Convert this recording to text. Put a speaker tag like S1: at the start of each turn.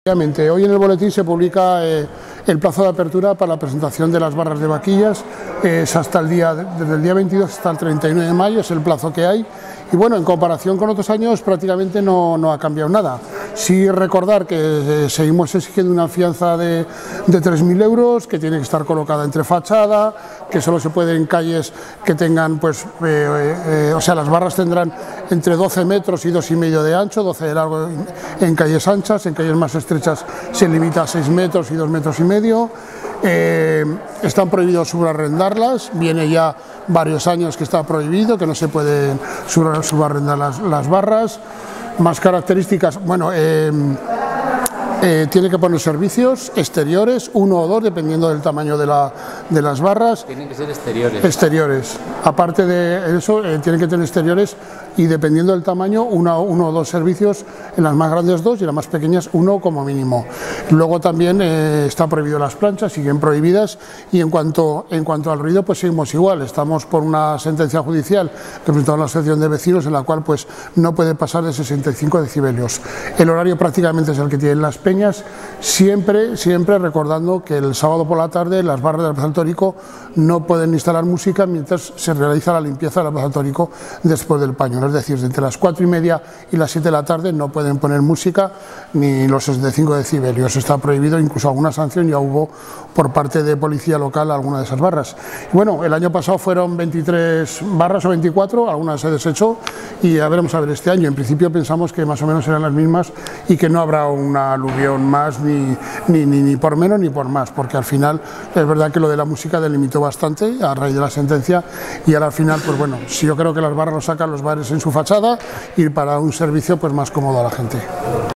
S1: Hoy en el boletín se publica el plazo de apertura para la presentación de las barras de vaquillas. Es desde el día 22 hasta el 39 de mayo, es el plazo que hay. Y bueno, en comparación con otros años prácticamente no ha cambiado nada. Sí recordar que seguimos exigiendo una fianza de 3.000 euros, que tiene que estar colocada entre fachada, que solo se puede en calles que tengan, las barras tendrán entre 12 metros y 2,5 de ancho, 12 de largo en calles anchas, en calles más estrechas se limita a 6 metros y 2,5 metros. Están prohibidos subarrendarlas, viene ya varios años que está prohibido, que no se pueden subarrendar las barras. Más características, tiene que poner servicios exteriores, 1 o 2, dependiendo del tamaño de las barras.
S2: Tienen que ser exteriores.
S1: Exteriores. Aparte de eso, tienen que tener exteriores y dependiendo del tamaño, 1 o 2 servicios, en las más grandes 2 y en las más pequeñas 1 como mínimo. Luego también está prohibido las planchas, siguen prohibidas, y en cuanto al ruido, pues seguimos igual. Estamos por una sentencia judicial que presentó la Asociación de Vecinos, en la cual pues no puede pasar de 65 decibelios. El horario prácticamente es el que tienen las peñas, siempre recordando que el sábado por la tarde las barras del Plaza del Torico no pueden instalar música mientras se realiza la limpieza de la Plaza del Torico después del paño. Es decir, entre las 4:30 y las 7 de la tarde no pueden poner música ni los 65 decibelios. Está prohibido, incluso alguna sanción ya hubo por parte de policía local a alguna de esas barras. Bueno, el año pasado fueron 23 barras o 24, algunas se desechó y veremos a ver este año. En principio pensamos que más o menos serán las mismas y que no habrá una aluvión más ni por menos ni por más, porque al final es verdad que lo de la música delimitó bastante a raíz de la sentencia y ahora al final, pues bueno, si yo creo que las barras lo sacan los bares en su fachada y para un servicio pues más cómodo a la gente.